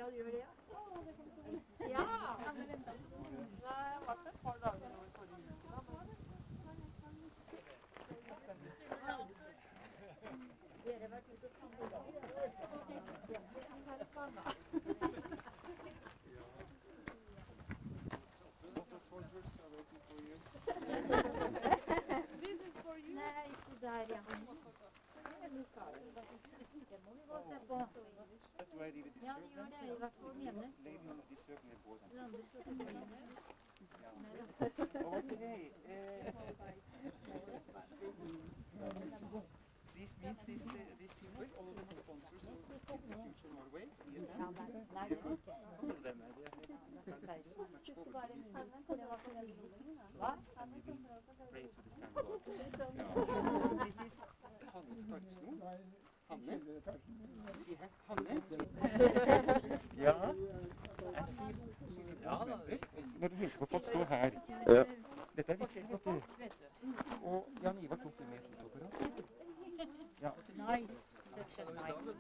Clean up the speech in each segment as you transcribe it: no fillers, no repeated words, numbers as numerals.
Ja, det gjør det, ja. Ja! Nei, jeg har vært et par dager over forrige uke, da. Dere har vært ute og samlet dager. This is for you. Nei, ikke der, ja. Det må vi gå og se på. Ja, det gjør det. I hvert fall hjemme. Please meet these people, all of them are sponsors of Future Norway. Ja, nei, det er ikke. All of them are so much over. Hva? Pray to the sun god. This is Hanne Skarpsno. Hanne. She has Hanne. Ja. And she's a member. Når du hilser på folk, stå her. Ja. Dette er viktig, vet du. Og Jan Ivar tok det med fotoapparat. Ja. Nice. Such a nice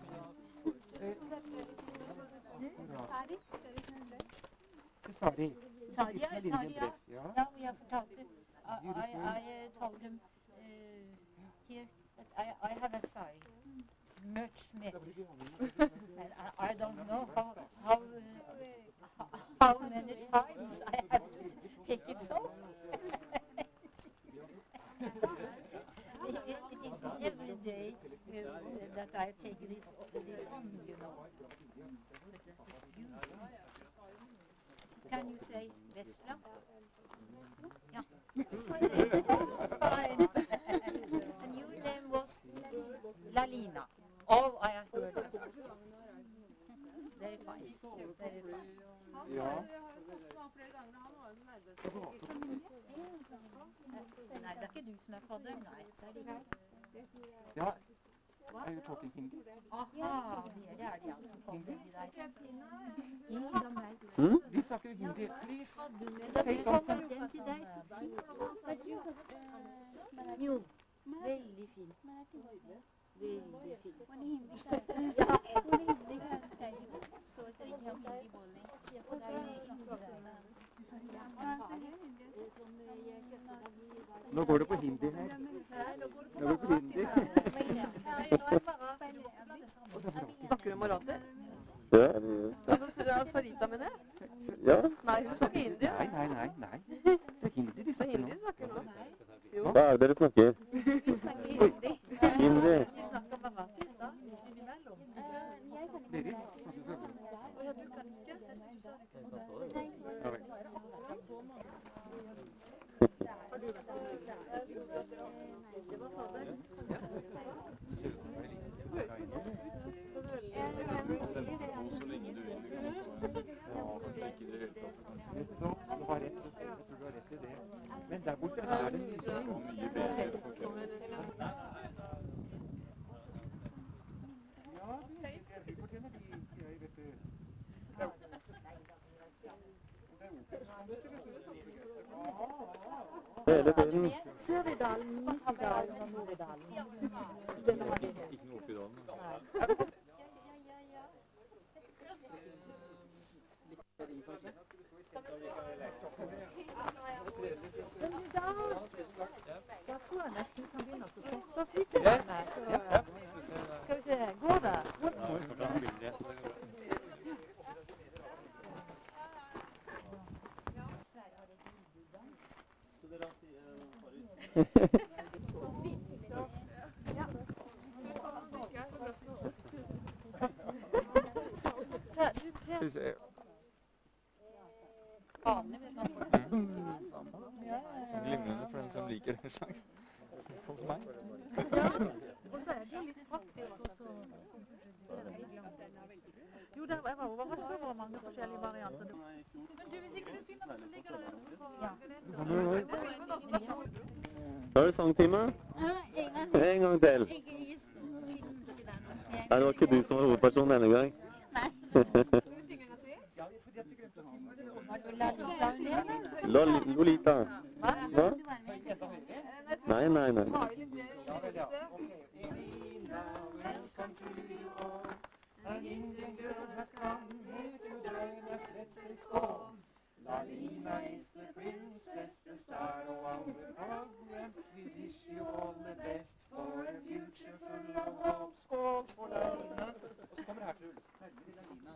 Sari. Sari, ja. Ja, we have fortalt it. I told him here that I have a sari. Much better. And I don't know how many times I have to take it so. It is every day that I take this on, you know. But that is beautiful. Can you say Vesla? Yeah. Fine. And your name was Lalina. Oh, I have heard of it. Very fine. Very fine. Ja. Nei, det er ikke du som er fadder, nei. Det er de her. Ja. Er du tolk i hindi? Aha, dere er de alle som kommer, de der. De snakker jo hindi. Please, say something. Den til deg, så fint. Jo, veldig fint. Veldig fint. Hun er hindi kan. Ja, hun er hindi kan. Så ikke har hindi bolle. Og det er ikke Nå går det på hindi her. Nå går det på hindi. Snakker du marathi? Ja. Altså Sarita med det? Ja. Nei, hun snakker hindi. Nei. Det er hindi de Det er snakker hindi nå. snakker nå. Hva er det dere snakker? Vi snakker hindi. Hindi. Vi snakker marathi i stad, innimellom. Jeg kan ikke Dere? Og ja, du kan ikke? Jeg synes du sa det. Ja vel. Det var fadder. Så lenge du vil. Nettopp, du har rett. Jeg tror du har rett i det. Men der borte er det mye sving. Mye bedre for folk. Ja, vi fortjener de, jeg vet du. Hele tiden. Søridalen, Nittedalen og Noredalen. Denne har de det. Ikke noe oppi dalen. Da tror jeg nesten vi kan begynne å sette oss litt i den her. Skal vi se, går det? Skal vi se. Glimrende for den som liker den slags. Sånn som meg. Ja, og så er det jo litt praktisk også. Jo, jeg var overrasket over mange forskjellige varianter. Men du, hvis ikke du finner noe som ligger der Har du sangtime? En gang til. Nei, det var ikke du som var hovedperson denne gang. Lolita. Hva? Nei. An Indian girl has come here let's say skål. Lalina is the princess, the star of our programs. We wish you all the best for a future full of hope. Skål for Lalina. Og så kommer det her til Ulf. Herlig Lalina.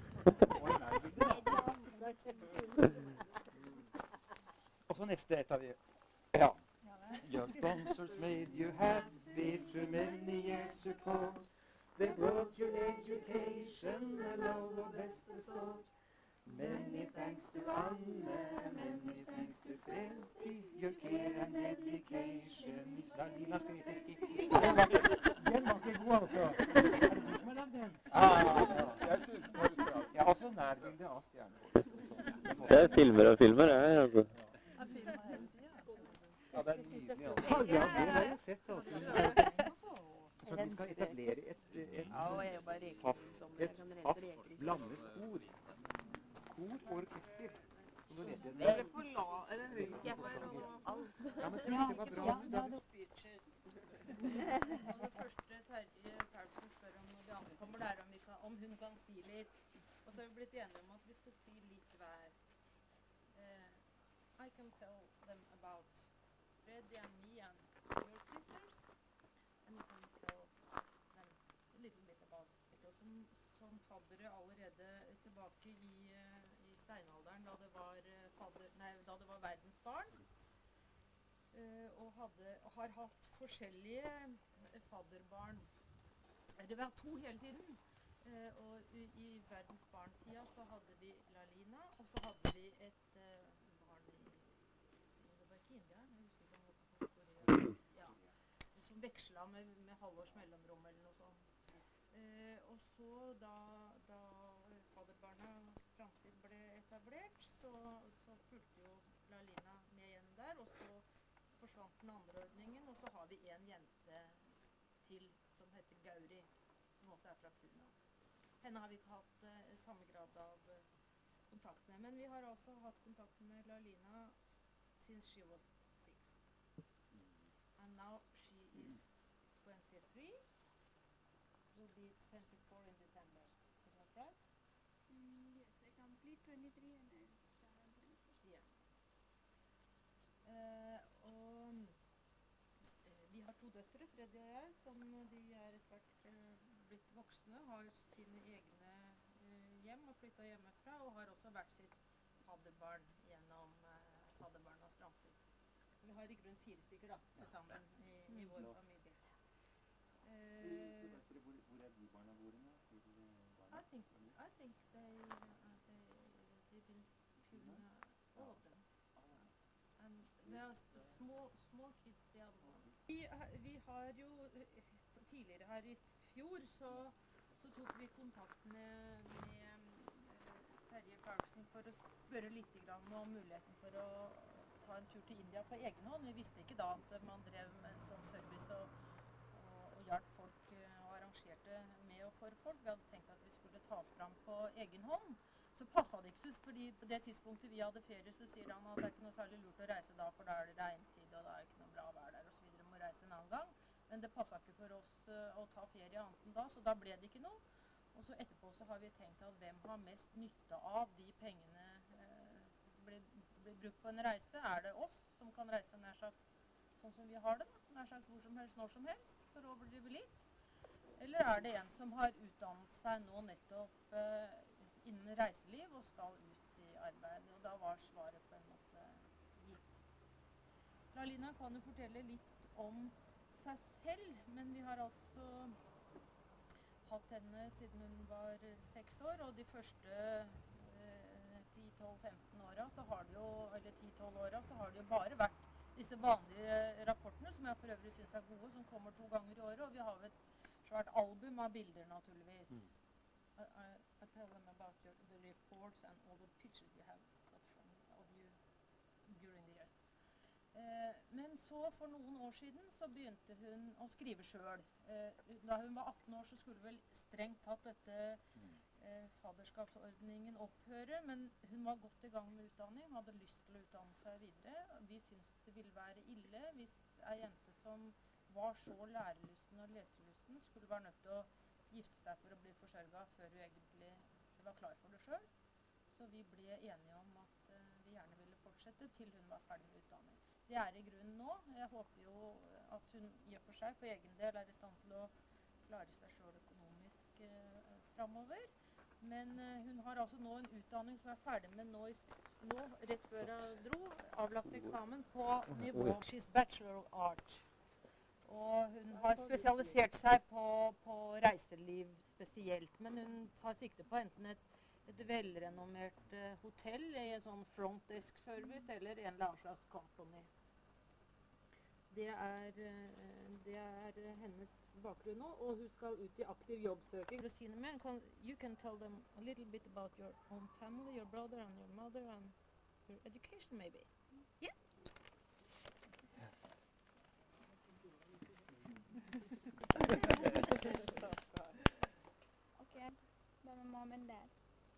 Og så neste et av de. Ja. Your sponsors made you happy through many years ago. They brought you education, a love of best sort. Many thanks to Anne, many thanks to Freddy, your care and dedication. Lalina skal vi fiske. Den var ikke god, altså. Er det du som har lagd den? Jeg synes det var bra. Ja, altså nærbildet av stjerner. Jeg filmer og filmer, jeg, altså. Ja, det er nydelig, altså. Ja, det har jeg sett, altså. Så vi skal etablere et blandet kor. Kor og orkester. Eller høyt for alt. Ja, men det var bra. Ja, det speeches. Og det første Terje Paulsen spør om når vi ankommer, det er om hun kan si litt. Og så har vi blitt enige om at vi skal si litt hver. I can tell them about Freddy and me and your sisters. And you can tell them a little bit about it. Og som faddere allerede tilbake i steinalderen, da det var verdens barn, og har hatt forskjellige fadderbarn. Det var to hele tiden. Og i verdens barn-tida så hadde vi Lalina, og så hadde vi et barn i India, jeg husker ikke hvor ja, som veksla med halvårs mellomrom eller noe sånt. Og så da fadderbarna framtid ble etablert, så fulgte jo Lalina med igjen der, og så forsvant den andre ordningen, og så har vi en jente til som heter Gauri, som også er fra Puna. Henne har vi ikke hatt samme grad av kontakt med, men vi har altså hatt kontakt med Lalina since she was 6. And now she is 23. Will be 24 in December. Is that right? Yes, I complete 23 and I start on 24. Yes. Vi har to døtre, Freddy og jeg, som de er etter hvert blitt voksne, har sine egne hjem og flyttet hjemmefra, og har også vært sitt fadderbarn gjennom fadderbarnas framtid. Så vi har i grunn 4 stykker da, til sammen i vår familie. Hvor er de barna våre nå? I think they live in Puna, all of them. And there are small kids, the other ones. Vi har jo tidligere her i fjor så tok vi kontakt med Terje Paulsen for å spørre litt om muligheten for å ta en tur til India på egen hånd. Vi visste ikke da at man drev med en sånn service og hjalp folk og arrangerte med og for folk. Vi hadde tenkt at vi skulle ta oss fram på egen hånd. Så passet det ikke, fordi på det tidspunktet vi hadde ferie, så sier han at det er ikke noe særlig lurt å reise da, for da er det regntid, og da er det ikke noe bra vær der, og så videre, må reise en annen gang. Men det passet ikke for oss å ta ferie annet enn da, så da ble det ikke noe. Og så etterpå så har vi tenkt at hvem har mest nytte av de pengene blir brukt på en reise? Er det oss som kan reise nær sagt sånn som vi har det, nær sagt hvor som helst, når som helst, for å overdrive litt? Eller er det en som har utdannet seg nå nettopp innen reiseliv og skal ut i arbeid? Og da var svaret på en måte gitt. Lalina kan jo fortelle litt om seg selv, men vi har altså hatt henne siden hun var 6 år, og de første 10-12-15 åra så har det jo, eller 10-12 åra så har det jo bare vært disse vanlige rapportene, som jeg for øvrig synes er gode, som kommer 2 ganger i året, og vi har jo et svært album av bilder naturligvis. I tell them about the reports and all the pictures you have got of you during the years. Men så for noen år siden så begynte hun å skrive selv. Da hun var 18 år så skulle vel strengt tatt dette fadderskapsordningen opphøre, men hun var godt i gang med utdanning, hadde lyst til å utdanne seg videre. Vi synes det ville være ille hvis en jente som var så lærelysten og leselysten skulle være nødt til å gifte seg for å bli forsørget før hun egentlig var klar for det selv. så vi ble enige om at vi gjerne ville fortsette til hun var ferdig med utdanning. Det er i grunnen nå. Jeg håper jo at hun i og for seg for egen del er i stand til å klare seg selv økonomisk fremover. Men hun har altså nå en utdanning som er ferdig med nå rett før jeg dro, avlagt eksamen på nivå She's Bachelor of Art. Og hun har spesialisert seg på reiseliv spesielt, men hun tar sikte på enten et velrenommert hotell i en sånn front desk service eller en eller annen slags company. Det er hennes bakgrunn nå, og hun skal ut i aktiv jobbsøking. You can tell them a little bit about your own family, your brother and your mother and your education maybe. Yeah? Okay, by my mom and dad.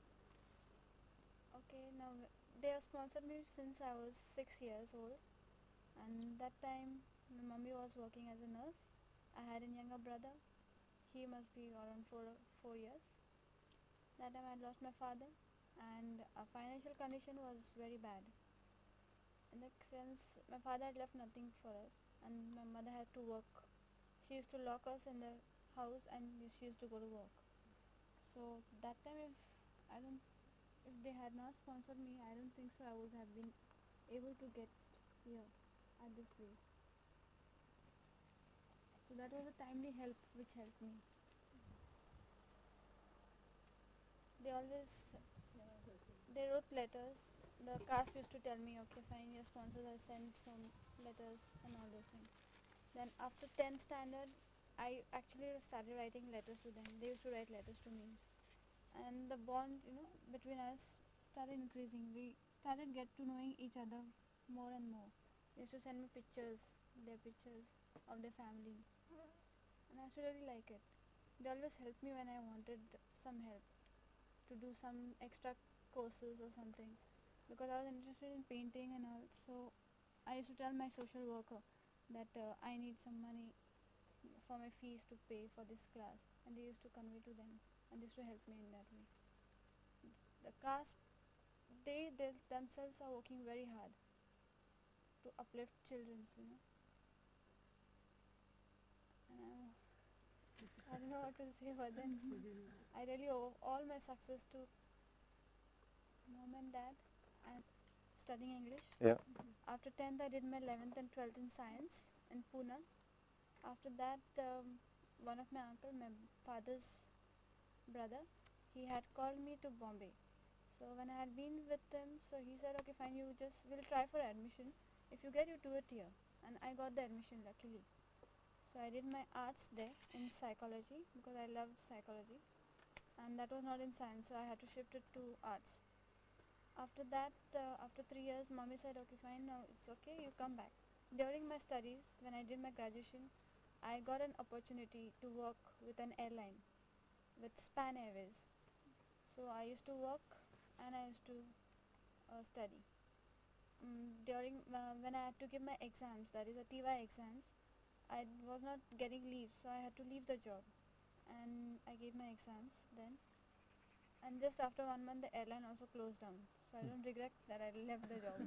Okay, now they have sponsored me since I was 6 years old, and that time my mummy was working as a nurse. I had a younger brother. He must be around 4 years. That time I lost my father, and our financial condition was very bad. In the sense, my father had left nothing for us, and my mother had to work. She used to lock us in the house, and she used to go to work. So that time, if they had not sponsored me, I don't think so I would have been able to get here at this place. So that was a timely help which helped me. They wrote letters. The caste used to tell me, okay fine, your sponsors have sent some letters and all those things. Then after 10th standard, I actually started writing letters to them. They used to write letters to me. And the bond, between us started increasing. We started get to knowing each other more and more. They used to send me their pictures of their family. And I used to really like it. They always helped me when I wanted some help to do some extra courses or something. Because I was interested in painting and all, so I used to tell my social worker that I need some money for my fees to pay for this class, and they used to convey to them, and they used to help me in that way. The caste, they themselves are working very hard to uplift children, And I don't know what to say, but then I really owe all my success to mom and dad and studying English. Ja. After 10th, I did my 11th and 12th in science in Pune. After that, one of my uncle, my father's brother, he had called me to Bombay. So when I had been with him, so he said, okay fine, we'll try for admission. If you get, you do it here. And I got the admission luckily. So I did my arts there in psychology because I loved psychology. And that was not in science, so I had to shift it to arts. After that, after 3 years, mommy said, okay fine, now it's okay, you come back. During my studies, when I did my graduation, I got an opportunity to work with an airline, with Span Airways. So I used to work and I used to study. When I had to give my exams, that is a TY exams, I was not getting leave, so I had to leave the job. And I gave my exams then. And just after 1 month, the airline also closed down. So I don't regret that I left the job.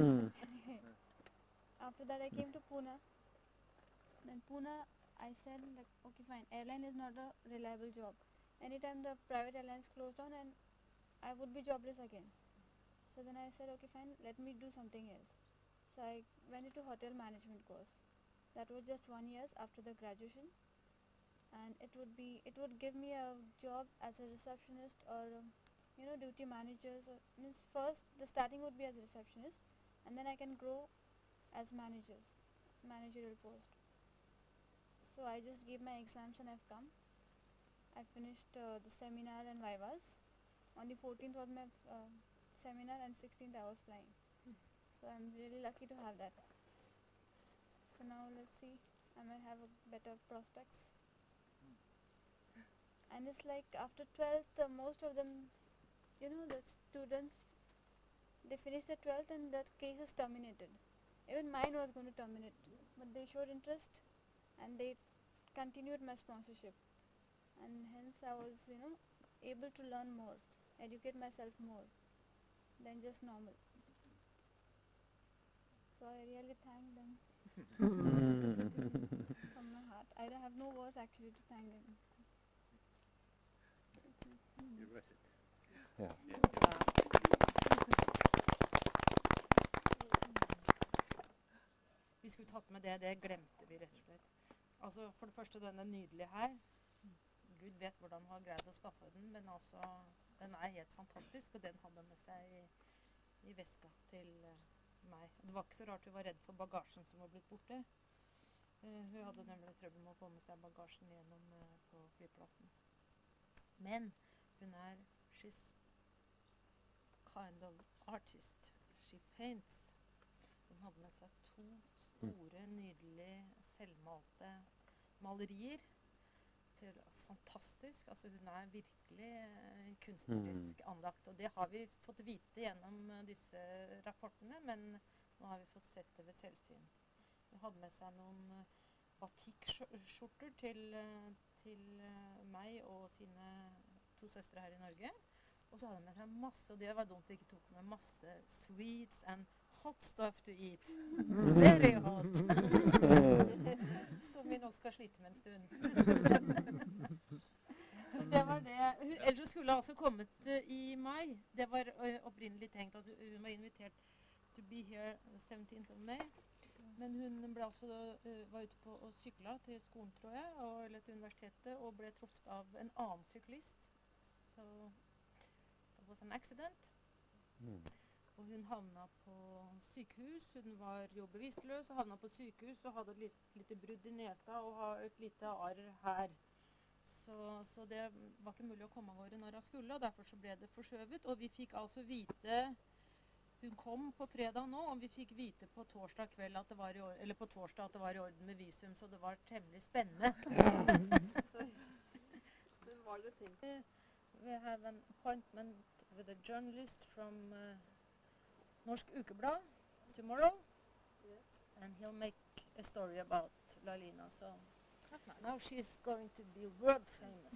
After that, I came to Pune. Then Pune, I said, like, okay fine, airline is not a reliable job. Anytime the private airlines close down, and I would be jobless again. So then I said, okay fine, let me do something else. So I went into hotel management course. That was just 1 year after the graduation. And it would give me a job as a receptionist or duty managers. Means first the starting would be as a receptionist, and then I can grow as managerial post. So I just gave my exams and I've come. I finished the seminar and vivas. On the 14th was my seminar, and 16th I was flying. So I'm really lucky to have that. So now let's see, I might have a better prospects. And it's like after 12th, most of them, the students, they finished the 12th and that case is terminated. Even mine was going to terminate, but they showed interest and they continued my sponsorship. And hence I was, able to learn more, educate myself more. than just normal. So I really thank them from my heart. I don't have no words actually to thank them. You're worth it. Ja. Vi skulle tatt med det glemte vi rett og slett. Altså, for det første, den er nydelig her. Gud vet hvordan han har greid å skaffe den, men altså, den er helt fantastisk, og den hadde han med seg i veska til meg. Det var ikke så rart hun var redd for bagasjen som var blitt borte. Hun hadde nemlig trøbbel med å få med seg bagasjen gjennom på flyplassen. Men hun she's kind of artist. She paints. Hun hadde med seg 2 store, nydelige, selvmalte malerier. Fantastisk. Altså hun er virkelig kunstnerisk anlagt. Og det har vi fått vite gjennom disse rapportene, men nå har vi fått sett det ved selvsyn. Hun hadde med seg noen batikskjorter til meg og sine 2 søstre her i Norge. Og så hadde hun med seg masse, og det var dumt vi ikke tok med, masse sweets and hot stuff to eat. Very hot. Som vi nok skal slite med en stund. Så det var det. Ellers skulle altså kommet i mai. Det var opprinnelig tenkt at hun var invitert to be here 17th of May. Men hun ble altså, var ute på å sykle til skolen, tror jeg, eller til universitetet, og ble truffet av en annen syklist. Så det var en accident. Og hun havna på sykehus. Hun var jo bevisstløs og havna på sykehus og hadde et lite brudd i nesa og har et lite arr her. Så det var ikke mulig å komme av gårde når hun skulle, og derfor så ble det forskjøvet. Og vi fikk altså vite, hun kom på fredag nå, og vi fikk vite på torsdag kveld at det var eller på torsdag at det var i orden med visum, så det var temmelig spennende. We have an appointment with a journalist from Norsk Ukeblad tomorrow, and he'll make a story about Lalina. So now she's going to be world famous.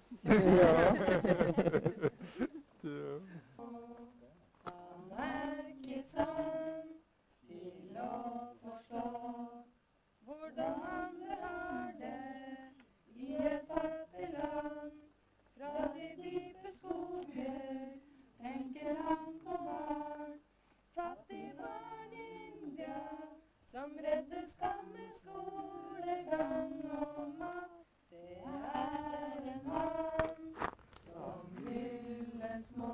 Han ikke sånn til å forstå hvordan andre har det i et fattig land. Fra de dype skoger tenker han på barn. Fattig barn i India som redder skamme skolegang og mat. Det en mann som hyller små.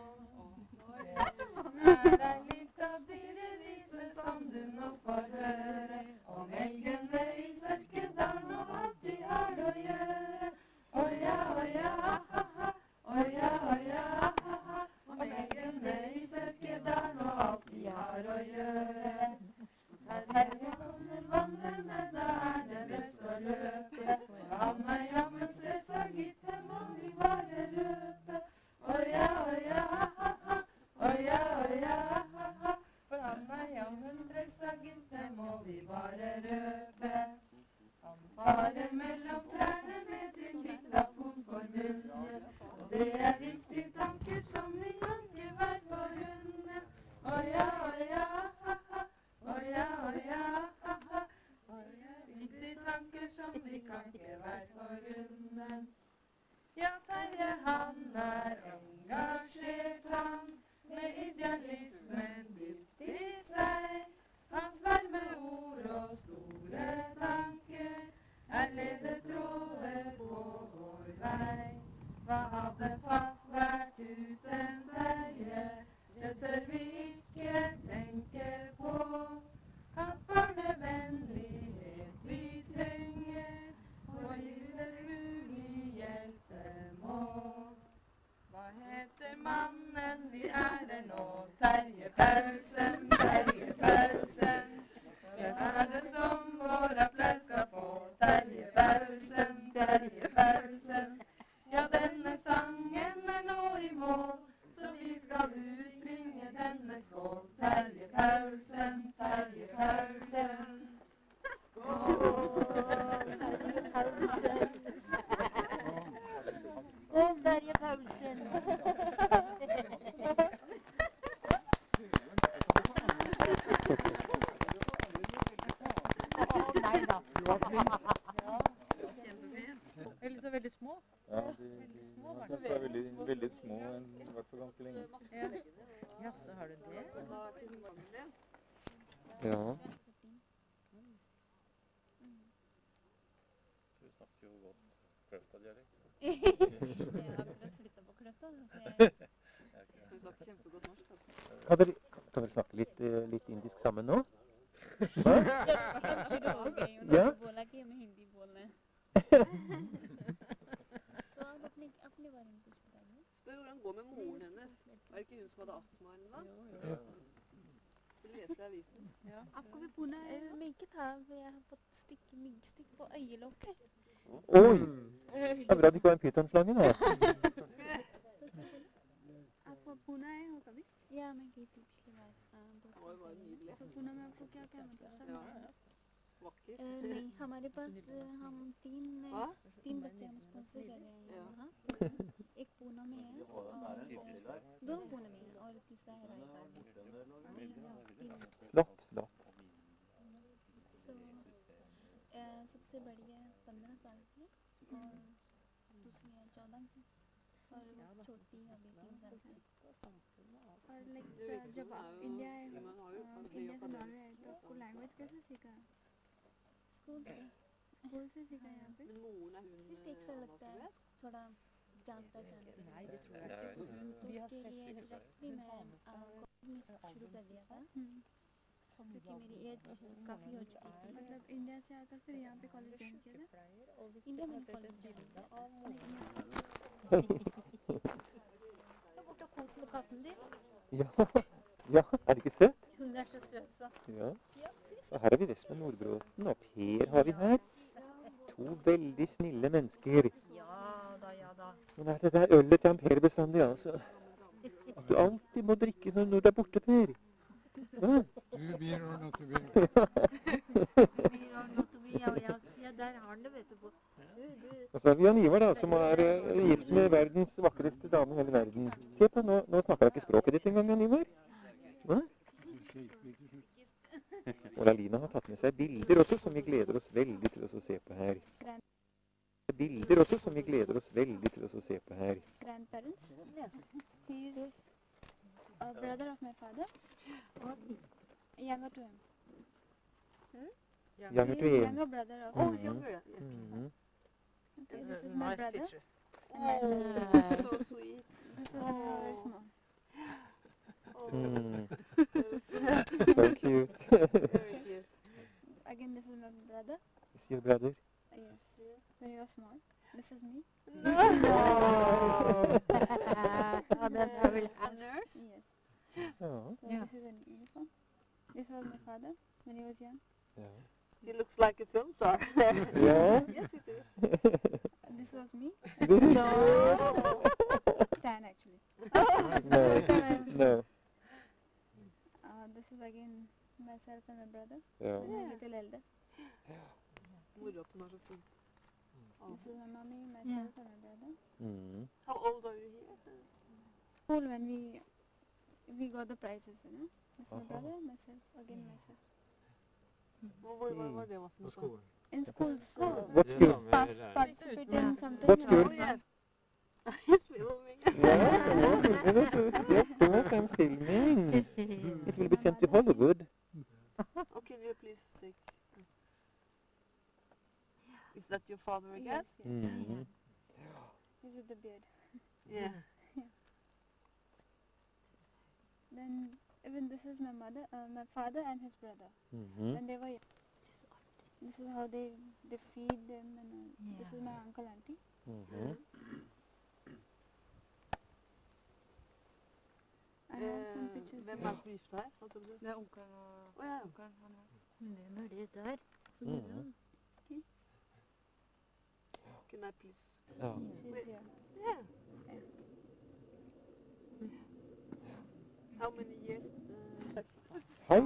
Det ei lita dyrevise som du nå får høre om elgene i Sørkedalen og alt de har å gjøre. Oja, oja, ha-ha, oja, oja, ha-ha, om elgene i Sørkedalen og alt de har å gjøre. Her kommer vandrene, da det best å løpe. Han jammen stressa, gitt, det må vi bare røpe. Oja, oja, ha-ha, oja, oja, ha-ha, for han jammen stressa, gitt, det må vi bare røpe. Han farer mellom trærne med sin diktafon for munnen, og det viktige tanker som vi kan ikke være forunne. Oja, oja, ha-ha, oja, oja, ha-ha, viktige tanker som vi kan ikke være forunne. Ja, Terje, han engasjert, han, med idealismen dypt i seg. Hans varme ord og store tanker ledetråder på vår vei. Hva hadde Faff vært uten Terje? Det tør vi ikke tenke på. Hans barnevennlighet vi trenger, for livets mulig hjelpemål. Hva heter mannen vi ærer nå? Terje Paulsen, Terje Paulsen. Hvem det som vår applaus skal få? Terje Paulsen, Terje Paulsen. Ja, denne sangen nå i mål, så vi skal utbringe denne Ja, de er veldig små, i hvert fall ganske lenge. Ja. Jaså, har du det? Ja. Så vi snakker jo godt Kløfta-dialekt. Jeg har akkurat flyttet på Kløfta, så jeg... Hun snakker kjempegodt norsk. Kan dere snakke litt indisk sammen nå? Hva? शुरू हो गई या? उन्होंने बोला कि हमें हिंदी बोलना है तो आप अपने बारे में कुछ बताइए Spør hvordan det går med moren hennes. Var det ikke hun som hadde astma eller noe? Hun leser avisen. आपको भी पूना में ikke था jeg har fått myggstikk på øyelokket Oi! Det er bra du ikke var en pythonslange nå. आपको पूना है हो कभी या मैं गई थी पिछली बार तो पूना में आपको क्या क्या मतलब Vakker. नहीं हमारे पास हम तीन बच्चे हम स्पॉन्सर कर रहे हैं यहाँ एक पूना में है और दोनों पूना में है और तीसरा है रायगढ़ Flott. सबसे बड़ी है 15 साल की और दूसरी है 14 की और छोटी अभी 3 साल की और लाइक जब आप इंडिया से नॉर्वे आए तो आपको लैंग्वेज कैसे सीखा स्कूल से सीखा यहाँ पे Men moren er hun सिर्फ एक साल लगता है थोड़ा जान पहचान Nei, det tror jeg ikke. तो Vi har उसके sett लिए litt डायरेक्टली मैं कॉलेज में शुरू कर दिया था क्योंकि मेरी एज काफ़ी हो चुकी थी मतलब इंडिया से आकर फिर यहाँ पे कॉलेज ज्वाइन किया था इंडिया में कॉलेज ज्वाइन किया Jeg går til å kose med katten din. Ja, er det ikke søtt? Hun er så søt, så. Ja. Og her har vi Vesle Nordbråten, og Per har vi her. To veldig snille mennesker. Ja da. Men er det der ølet til han Per bestandig, altså? At du alltid må drikke sånn når du er borte, Per. Ja. Du blir or not to be. Ja, der har han det, vet du. Og så har vi Jan Ivar, da, som er gift med verdens vakreste dame i hele verden. Se på, nå snakker jeg ikke språket ditt engang, Jan Ivar. Hva? Og Lalina har tatt med seg bilder også, som vi gleder oss veldig til å se på her. Bilder også, som vi gleder oss veldig til å se på her. grandparents yes he is a brother of my father younger to him Younger to he is him. younger brother of Oh, my younger. Yes. okay, this is my brother picture. and myself So sweet. this is when we were very small So cute. Very cute. again this is my brother Is your brother? yes when you were small this is me Ja, den er vel A nurse? yes Ja. so this is an uniform this was my father when he was young Ja. He looks like a film star. Ja. Yes, he does. this was me No. tan actually No. this is again myself and my brother Ja. when I'm a little elder Moro at hun er så fint. this is my mommy myself and my brother How old are you here? school when we got the prizes, you know. This is my brother, myself, again myself. Hva var det var for noe? Skål. In schools, What's good? participate in something. What's good? Oh, yes. Yes, filming. Yes, of course I'm filming. It will be sent to Hollywood. Oh, can you please take... Is that your father again? Yes, yes. He's with the beard. Yeah. Then even this is my mother, my father and his brother. When they were young. This is how they feed them and this is my uncle auntie. I have some pictures. Hvem er det som gifter deg? Hva tror du? Det er onkelen og Å ja. onkelen hans. Hvem er det der? Så Mhm. bra. Can I please? Ja. She's here. Yeah. How many years? Hei!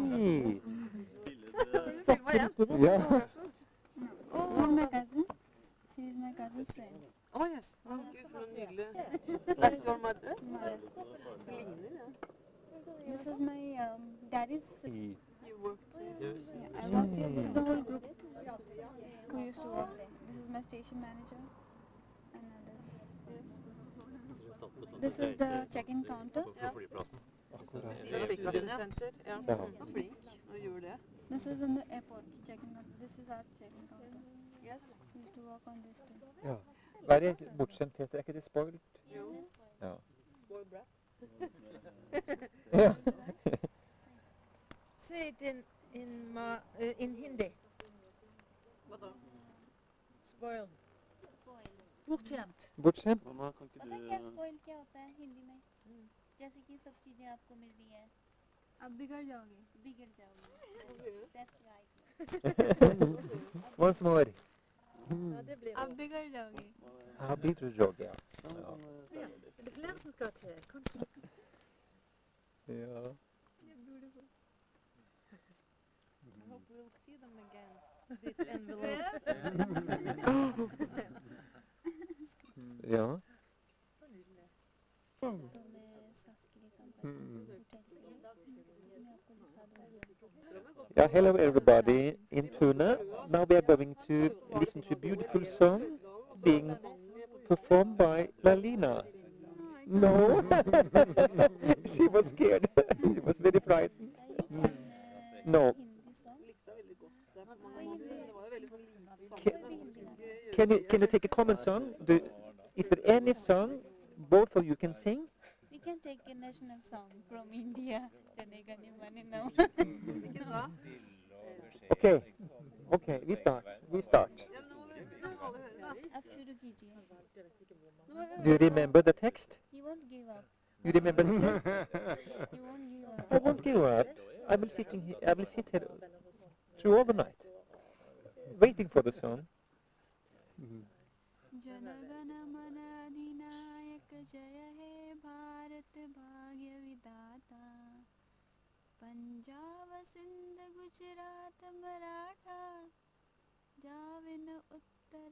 Ja. Oh, my cousin. She's my cousin's friend. Oh yes. Gud, for en nydelig. That's your mother? Mother. Ligner, ja. This is my daddy's. Hei. You worked there? Yeah, I worked here. This is the whole group who used to work there. This is my station manager. This is the check-in counter. Flyplassen. Akkurat. Trafikksenter. Ja. Ja. Han var flink og gjorde det. This is in the airport check-in counter. This is our check-in counter. Yes. We used to work on this too. Ja. Hva er det bortskjemthet? Er ikke det spoilt? Jo. Ja. Spoil brat. Ja. Say it in Hindi. Hva da? Spoil. Bortskjemt. Bortskjemt? Mamma, kan ikke पता है du क्या spoil क्या होता है हिंदी में? जैसे कि सब चीजें आपको मिल रही हैं, आप बिगड़ जाओगे. That's right. Once more. Ja, det blir आप बिगड़ जाओगे. Ja, bidrag, ja. Ja. Er det flere som skal til? Kanskje. Ja. I hope we'll see them again. This envelope. Ja. तो मैं सास के लिए काम करती हूँ. मैं आपको दिखा दूँगी. Yeah, hello everybody in Pune. Now we are going to listen to a beautiful song being performed by Lalina. No, she was scared. She was very frightened. No. Can you take a common song? Is there any song both of you can sing? We can take a national song from India. Janega Nimani now. Ikke bra? Okay. Okay, we start. Ja, men nå må alle høre da. अब शुरू कीजिए. Do you remember the text? You won't give up. You remember the text? You won't give up. I won't give up. I will sit here through all the night, waiting for the song. जनगण मन अधिनायक जय हे भारत भाग्य विधाता पंजाब सिंध गुजरात मराठा जाविन उत्तर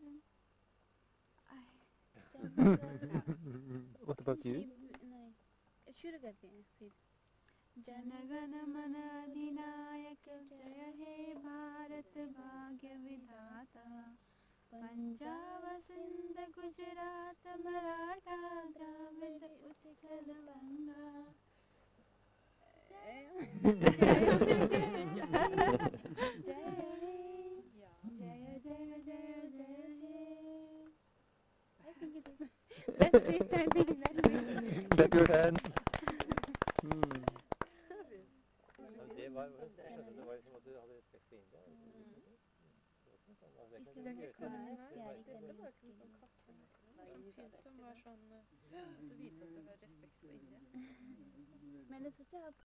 What about you? नहीं शुरू करते हैं फिर जनगण मन अधिनायक जय हे भारत भाग्य विधाता पंजाब सिंध गुजरात मराठा द्राविड़ उत्कल बंगा That's it, I think that's it. Clap your hands. Det var jo som at du hadde respekt for India. इसके लिए तैयारी करनी है उसके लिए. Som var sånn, du viser at det var respekt for India. मैंने सोचा आप